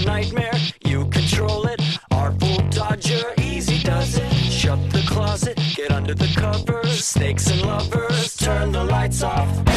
nightmare, you control it. Artful dodger, easy does it. Shut the closet, get under the covers. Snakes and lovers, turn the lights off.